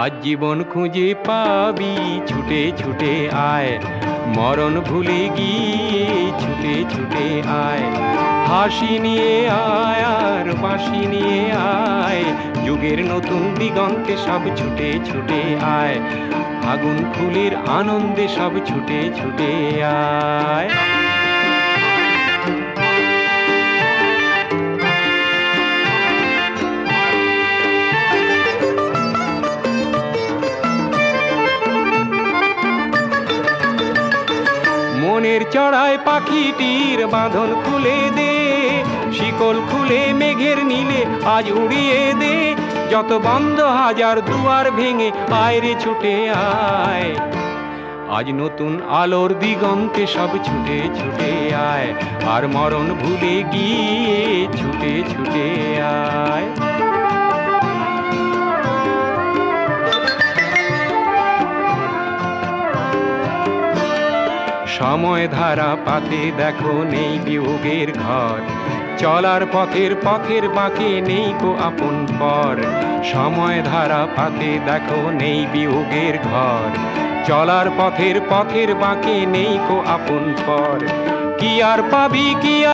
আজ জীবন খুঁজে পাবি, ছুটে ছুটে আয়, মরণ ভুলে গিয়ে ছুটে ছুটে আয়। হাসি নিয়ে আয় আর বাঁশি নিয়ে আয়, যুগের নতুন দিগন্তে সব ছুটে ছুটে আয়। আগুন ফুলের আনন্দে সব ছুটে ছুটে আয়। মনের চড়ায় পাখিটির বাঁধন খুলে দে, শিকল খুলে মেঘের নীলে আজ উড়িয়ে দে। যত বন্ধ হাজার দুয়ার ভেঙে আয় রে ছুটে আয়, আজ নতুন আলোর দিগন্তে সব ছুটে ছুটে আয়। আর মরণ ভুলে গিয়ে ছুটে ছুটে আয়। সময় ধারা পাতে দেখো নেই বিয়োগের ঘর, চলার পথের বাঁকে নেই কো আপন পর। সময় ধারা পাতে দেখো নেই বিয়োগের ঘর, চলার পথের বাঁকে নেই কো আপন পর। কি আর পাবি কি